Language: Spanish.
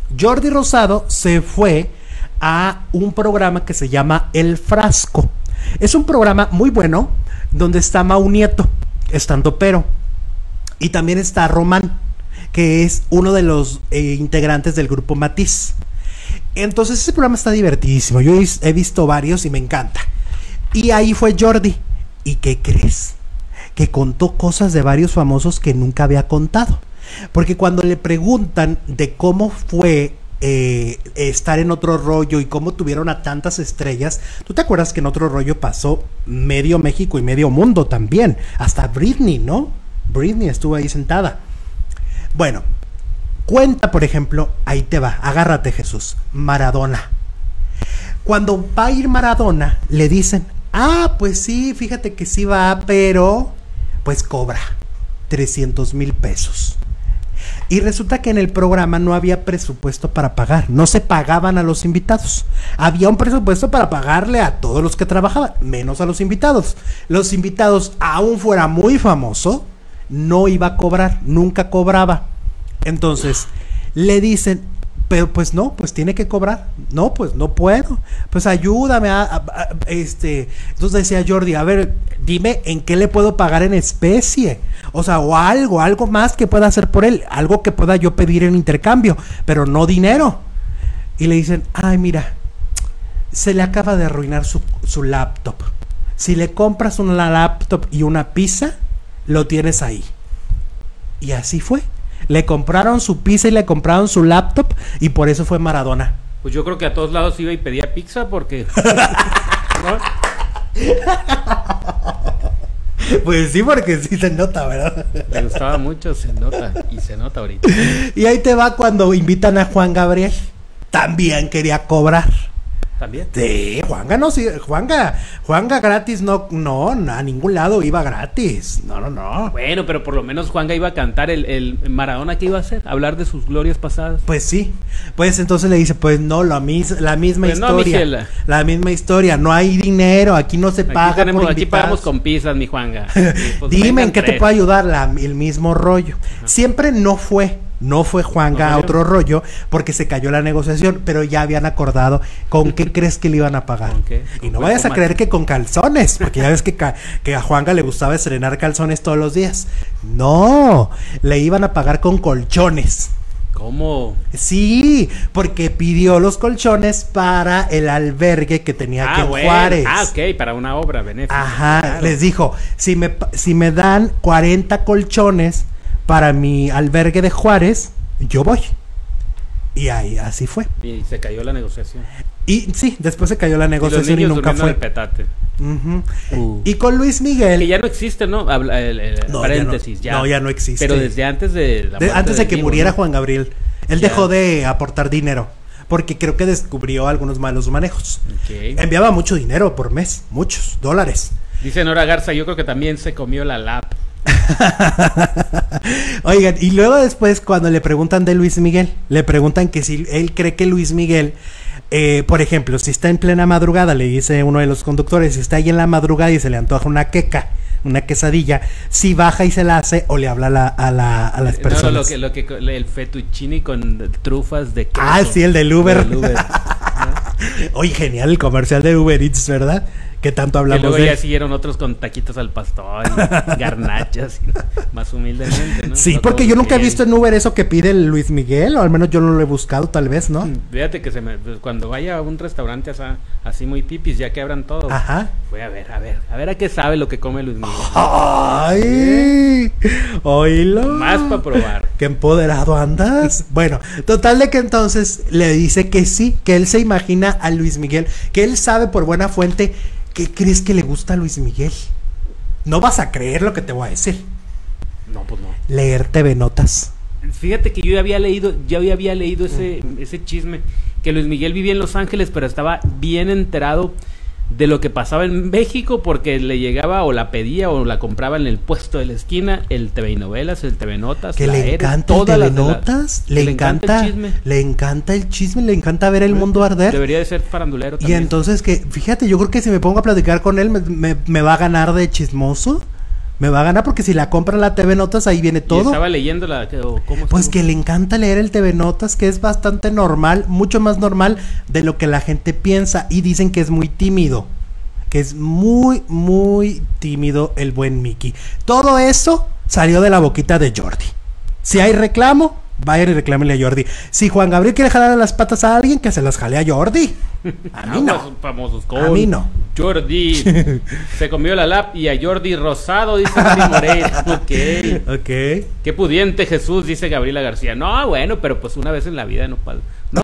Jordi Rosado se fue a un programa que se llama El Frasco. Es un programa muy bueno donde está Mau Nieto, estandopero, y también está Román, que es uno de los integrantes del grupo Matiz. Entonces ese programa está divertidísimo. Yo he visto varios y me encanta. Y ahí fue Jordi. ¿Y qué crees? Que contó cosas de varios famosos que nunca había contado. Porque cuando le preguntan de cómo fue estar en Otro Rollo y cómo tuvieron a tantas estrellas, ¿tú te acuerdas que en Otro Rollo pasó medio México y medio mundo también? Hasta Britney, ¿no? Britney estuvo ahí sentada. Bueno, cuenta, por ejemplo, ahí te va, agárrate, Jesús, Maradona. Cuando va a ir Maradona, le dicen, pues sí, fíjate que sí va, pero pues cobra 300,000 pesos. Y resulta que en el programa no había presupuesto para pagar, no se pagaban a los invitados. Había un presupuesto para pagarle a todos los que trabajaban, menos a los invitados. Los invitados, aún fuera muy famoso, no iba a cobrar, nunca cobraba. Entonces le dicen, pero pues no, pues tiene que cobrar. No, pues no puedo. Pues ayúdame Entonces decía Jordi, a ver, dime en qué le puedo pagar en especie. O sea, o algo más que pueda hacer por él, algo que pueda yo pedir en intercambio, pero no dinero. Y le dicen, ay, mira, se le acaba de arruinar su laptop. Si le compras una laptop y una pizza, lo tienes ahí. Y así fue. Le compraron su pizza y le compraron su laptop, y por eso fue Maradona. Pues yo creo que a todos lados iba y pedía pizza porque... ¿no? Pues sí, porque sí se nota, ¿verdad? Me gustaba mucho, se nota, y se nota ahorita. Y ahí te va cuando invitan a Juan Gabriel. También quería cobrar. ¿También? Sí, Juanga no, sí, Juanga gratis, no, a ningún lado iba gratis. No. Bueno, pero por lo menos Juanga iba a cantar el Maradona, ¿qué iba a hacer? Hablar de sus glorias pasadas. Pues sí, pues entonces le dice, pues no, la misma pues historia. No, la misma historia, no hay dinero, aquí no se paga por invitados. Aquí pagamos con pizzas, mi Juanga. Pues dime en qué te puedo ayudar, el mismo rollo. Ajá. Siempre no fue Juanga a Otro Rollo porque se cayó la negociación, pero ya habían acordado con qué crees que le iban a pagar. Y no vayas a creer que con calzones, porque ya ves que a Juanga le gustaba estrenar calzones todos los días. No, le iban a pagar con colchones. ¿Cómo? Sí, porque pidió los colchones para el albergue que tenía aquí en Juárez. Ok, para una obra benéfica. Ajá, claro. Les dijo, si me dan 40 colchones para mi albergue de Juárez, yo voy. Y ahí así fue. Y se cayó la negociación. Y sí, después se cayó la negociación y nunca fue. El petate. Y con Luis Miguel, que ya no existe, ¿no? Paréntesis, ya no existe. Pero desde antes de antes de que muriera Juan Gabriel, él dejó de aportar dinero porque creo que descubrió algunos malos manejos. Enviaba mucho dinero por mes, muchos dólares. Dice Nora Garza, yo creo que también se comió la lap. Oigan, y luego después cuando le preguntan de Luis Miguel, le preguntan que si él cree que Luis Miguel, por ejemplo, si está en plena madrugada, le dice uno de los conductores, si está ahí en la madrugada y se le antoja una queca, una quesadilla, si baja y se la hace o le habla a las personas. No, el fettuccine con trufas de queso. Sí, el del Uber. Oye, genial el comercial de Uber Eats, ¿verdad? Que tanto hablamos de. Y luego ya siguieron otros con taquitos al pastor y garnachas, más humildemente, ¿no? Sí, no, porque yo nunca he visto en Uber eso que pide el Luis Miguel, o al menos yo no lo he buscado, tal vez, ¿no? Fíjate que pues, cuando vaya a un restaurante así muy pipis, ya que abran todos. Ajá. Voy a ver a qué sabe lo que come Luis Miguel. ¡Ay! Oílo. Más para probar. ¡Qué empoderado andas! Bueno, total de que entonces le dice que sí, que él se imagina a Luis Miguel, que él sabe por buena fuente. ¿Qué crees que le gusta a Luis Miguel? No vas a creer lo que te voy a decir. No, pues no. Leer TV Notas. Fíjate que yo había leído ese chisme, que Luis Miguel vivía en Los Ángeles, pero estaba bien enterado de lo que pasaba en México, porque le llegaba o la pedía o la compraba en el puesto de la esquina, el TV y Novelas, el TV Notas, que le encanta el TV Notas, le encanta el chisme, le encanta ver el mundo arder. Debería de ser farandulero también. Y entonces que, fíjate, yo creo que si me pongo a platicar con él me va a ganar de chismoso, Me va a ganar porque si la compra la TV Notas, ahí viene Y todo. estaba leyendo ¿cómo Pues estuvo? que le encanta leer el TV Notas, que es bastante normal, mucho más normal de lo que la gente piensa. Y dicen que es muy tímido. Que es muy, muy tímido el buen Mickey. Todo eso salió de la boquita de Jordi. Si hay reclamo, vayan y reclámenle a Jordi. Si Juan Gabriel quiere jalar las patas a alguien, que se las jale a Jordi. A mí Aguas no. famosos con A mí no. Jordi. Se comió la lap y a Jordi Rosado, dice Mari Moreira. Ok. Ok. Qué pudiente Jesús, dice Gabriela García. No, bueno, pero pues una vez en la vida no pasa. No